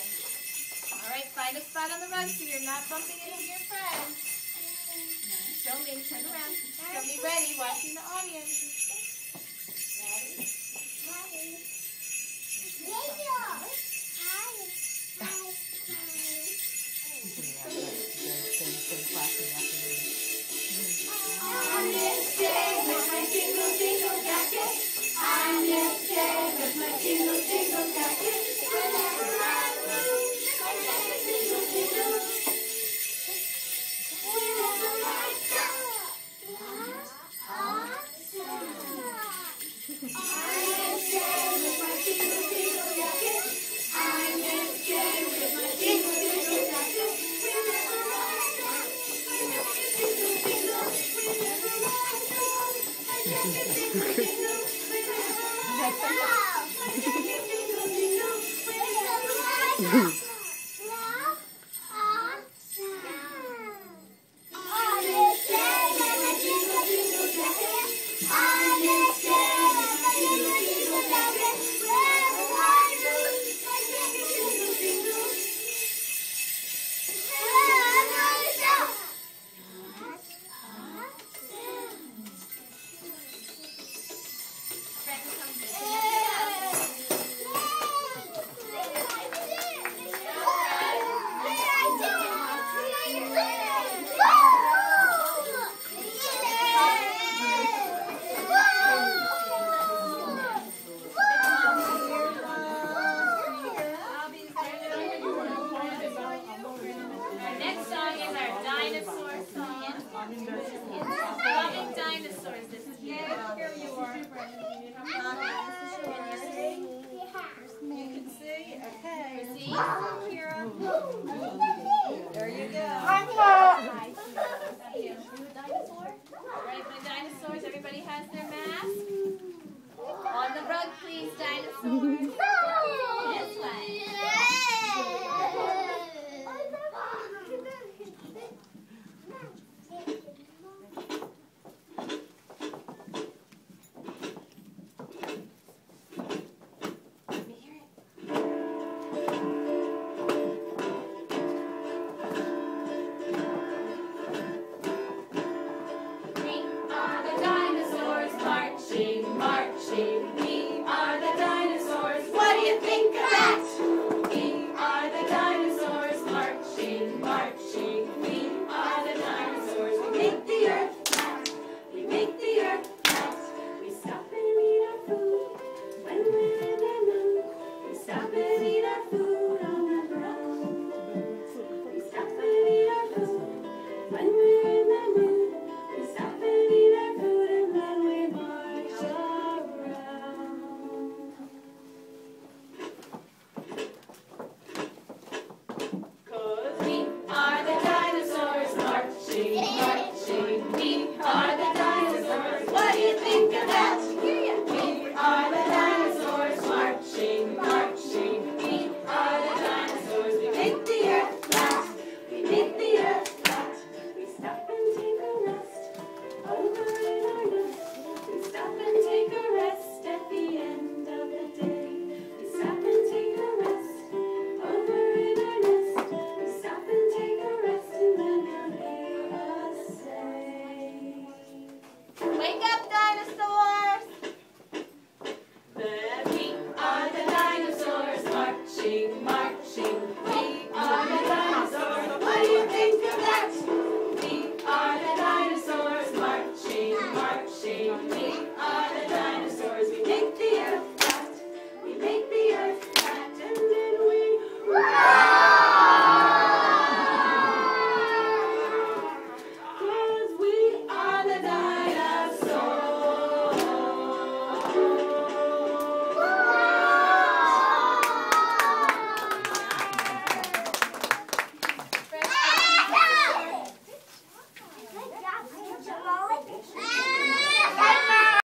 All right, find a spot on the rug so you're not bumping into your friends. Show me, turn around. Show me ready, watching the audience. Ready? Ready. On this day with my jingle jingle jacket, on this day with my jingle jingle jacket, whenever I move, my jacket jingle jingle. Whenever I stop, awesome. On this day with my jingle jingle jacket, on this day with my jingle jingle jacket, whenever I stop, my jacket jingle jingle. Whenever I stop, my jacket jingle jingle. Whenever I stop, my jacket jingle jingle. Whenever I stop. On this day with my jingle jingle jacket, on this day with my jingle jingle jacket, wherever I move, my jacket jingle jingle. Wherever I stop. Friends come visit. Our next song is our dinosaur song. Loving dinosaurs. This is here you are. You can see? Okay. See? Kira. There you go. Right, my dinosaurs. Everybody has their mask. On the rug, please, dinosaurs.